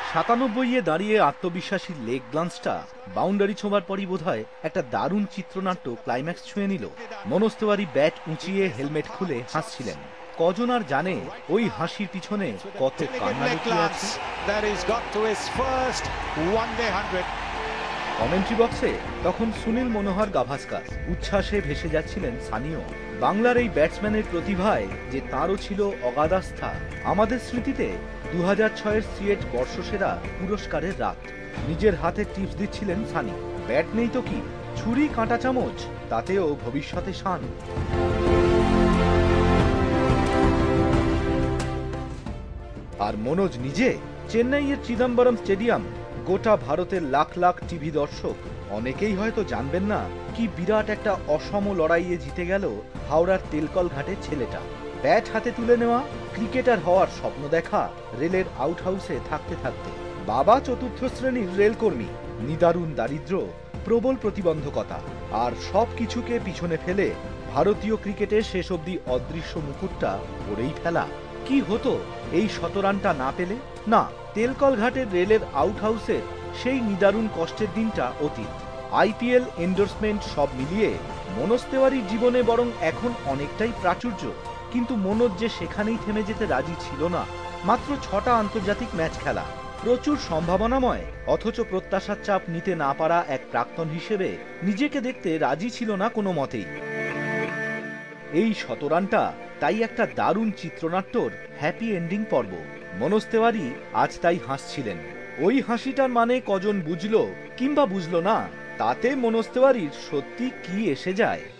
97-এ দাঁড়িয়ে আত্মবিশ্বাসী leg গ্লান্সটা boundary ছোঁবার পরই বোধহয় একটা দারুণ চিত্রনাট্য ক্লাইম্যাক্স ছুঁয়ে নিল। মনোজ তিওয়ারি ব্যাট উঁচিয়ে হেলমেট খুলে হাসছিলেন। কজন আর জানে ওই হাসির পিছনে কত কান্না লুকিয়ে আছে। কমেন্ট্রি বক্সে তখন সুনীল মনোহর গাভাস্কার, উচ্ছ্বাসে ভেসে যাচ্ছিলেন সানিও। বাংলার এই ব্যাটসম্যানের প্রতিভায় যে তাঁরও ছিল অগাধ আস্থা। আমাদের স্মৃতিতে 2006-এর সিয়েট বর্ষসেরা পুরস্কারের রাত। নিজের হাতে টিপস দিচ্ছিলেন সানি। ব্যাট নেই তো কি, ছুরি কাঁটা চামচ, তাতেও ভবিষ্যতে শান। আর মনোজ নিজে চেন্নাইয়ের চিদম্বরম স্টেডিয়াম, গোটা ভারতের লাখ লাখ টিভি দর্শক অনেকেই হয়তো জানবেন না কি বিরাট একটা অসম লড়াইয়ে জিতে গেল হাওড়ার তেলকল ঘাটের ছেলেটা। ব্যাট হাতে তুলে নেওয়া, ক্রিকেটার হওয়ার স্বপ্ন দেখা রেলের আউট হাউসে থাকতে থাকতে। বাবা চতুর্থ শ্রেণীর রেলকর্মী, নিদারুণ দারিদ্র্য, প্রবল প্রতিবন্ধকতা, আর সব কিছুকে পিছনে ফেলে ভারতীয় ক্রিকেটের শেষ অবধি অদৃশ্য মুকুটটা পরেই ফেলা। কি হতো এই শতরানটা না পেলে? না, তেলকল ঘাটের রেলের আউট হাউসের সেই নিদারুণ কষ্টের দিনটা অতীত। আইপিএল, এন্ডোর্সমেন্ট সব মিলিয়ে মনোজ তিওয়ারির জীবনে বরং এখন অনেকটাই প্রাচুর্য। কিন্তু মনোজ যে সেখানেই থেমে যেতে রাজি ছিল না। মাত্র 6টা আন্তর্জাতিক ম্যাচ খেলা, প্রচুর সম্ভাবনাময়, অথচ প্রত্যাশার চাপ নিতে না পারা এক প্রাক্তন হিসেবে নিজেকে দেখতে রাজি ছিল না কোনো মতেই। এই শতরানটা তাই একটা দারুণ চিত্রনাট্যর হ্যাপি এন্ডিং পর্ব। মনোজ তিওয়ারি আজ তাই হাসছিলেন। ওই হাসিটার মানে কজন বুঝলো কিংবা বুঝলো না, তাতে মনোজ তিওয়ারির সত্যি কি এসে যায়।